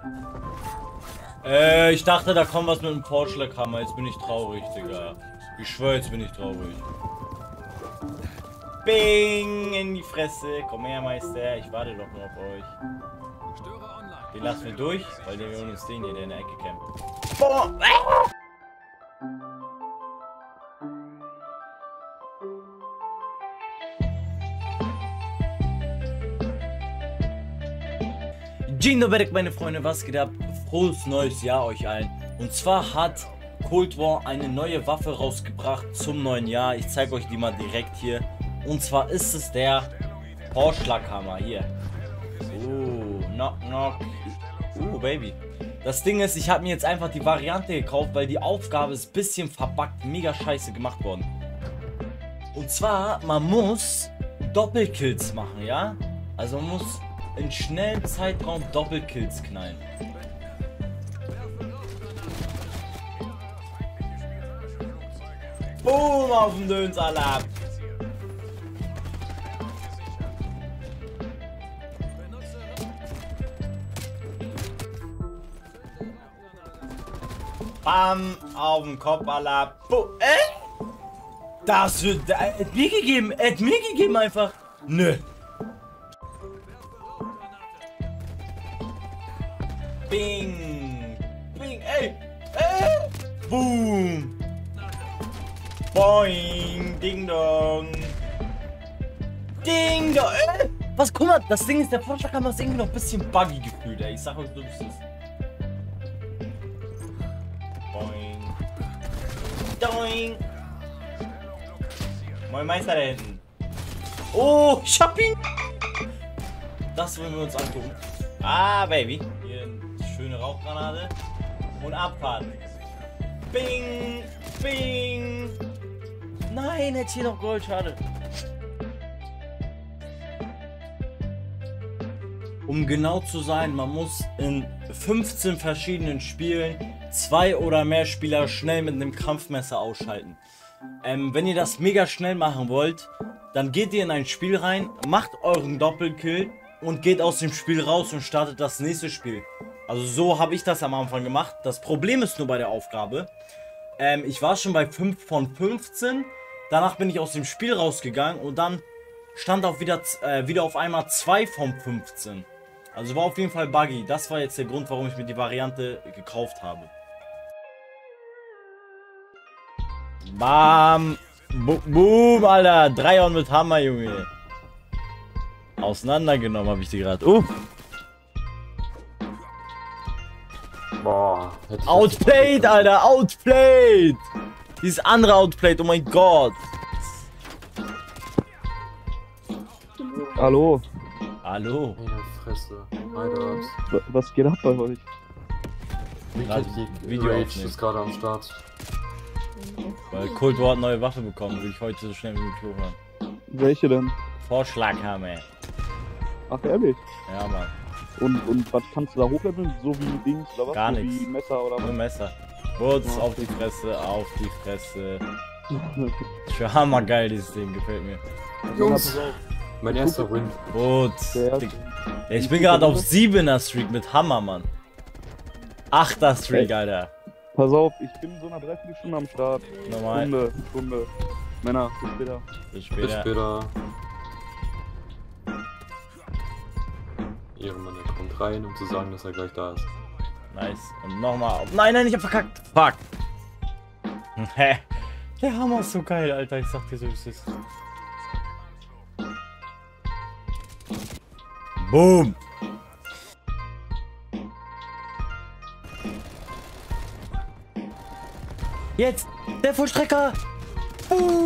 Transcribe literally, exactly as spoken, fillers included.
Äh, ich dachte, da kommt was mit dem Vorschlaghammer. Jetzt bin ich traurig, Digga. Ich schwöre, jetzt bin ich traurig. Bing! In die Fresse. Komm her, Meister. Ich warte doch nur auf euch. Den lassen wir durch, weil wir uns den hier, der in der Ecke kämpft. Boah! Dzień dobry, meine Freunde, was geht ab? Frohes neues Jahr euch allen. Und zwar hat Cold War eine neue Waffe rausgebracht zum neuen Jahr. Ich zeige euch die mal direkt hier. Und zwar ist es der Vorschlaghammer hier. Oh, knock knock. Uh, Baby. Das Ding ist, ich habe mir jetzt einfach die Variante gekauft, weil die Aufgabe ist ein bisschen verbuggt, mega scheiße gemacht worden. Und zwar, man muss Doppelkills machen, ja? Also man muss in schnellem Zeitraum Doppelkills knallen. Boom, auf den Dönsalat. Bam, auf den Kopf, Alter. Äh? Das wird, er hat mir gegeben, er hat mir gegeben einfach. Nö. Bing! Bing! Ey! Ey! Boom! Boing! Ding dong! Ding dong! Ey! Was, guck mal, das Ding ist, der Vorschlaghammer ist irgendwie noch ein bisschen buggy gefühlt, ey. Ich sag euch, so ist es. Boing! Doing! Moin Meister da hinten! Oh! Ich hab ihn! Das wollen wir uns angucken. Ah, Baby! Hier schöne Rauchgranate und Abfahrt. Bing, bing. Nein, jetzt hier noch Gold, schade. Um genau zu sein, man muss in fünfzehn verschiedenen Spielen zwei oder mehr Spieler schnell mit einem Kampfmesser ausschalten. Ähm, wenn ihr das mega schnell machen wollt, dann geht ihr in ein Spiel rein, macht euren Doppelkill und geht aus dem Spiel raus und startet das nächste Spiel. Also so habe ich das am Anfang gemacht. Das Problem ist nur bei der Aufgabe, ähm, ich war schon bei fünf von fünfzehn, danach bin ich aus dem Spiel rausgegangen und dann stand auch wieder, äh, wieder auf einmal zwei von fünfzehn. Also war auf jeden Fall buggy. Das war jetzt der Grund, warum ich mir die Variante gekauft habe. Bam! Bo Boom, Alter! Dreier mit Hammer, Junge! Auseinandergenommen habe ich die gerade. Uh! Boah, Outplayed, Alter, outplayed! Dieses andere outplayed, oh mein Gott! Hallo. Hallo. Meine Fresse. Hi, Dubs. Was geht ab bei euch? Video Rage ist gerade am Start. Weil Cold War hat neue Waffe bekommen, will ich heute so schnell wie möglich hochladen. Welche denn? Vorschlaghammer. Ach ehrlich? Ja, Mann. Und, und was kannst du da hochleveln? So wie Dings oder was? Gar so nichts. Wie Messer oder Nur was? Messer. Wurz, Ja. auf die Fresse, auf die Fresse. Schon hammergeil, dieses Ding, gefällt mir. Jungs, mein erster Win. Wurz. Der erste. Ich bin gerade auf siebener Streak mit Hammer, Mann. Achter Streak, Ey. Alter. Pass auf, ich bin so einer Dreiviertelstunde am Start. Normal. Stunde, Stunde. Männer, bis später. Bis Bis später. später. Ehrenmann, er kommt rein, um zu sagen, dass er gleich da ist. Nice. Und nochmal. Nein, nein, ich hab verkackt. Fuck. Hä? Der Hammer ist so geil, Alter. Ich sag dir so, wie es ist. Boom. Jetzt. Der Vollstrecker. Boom.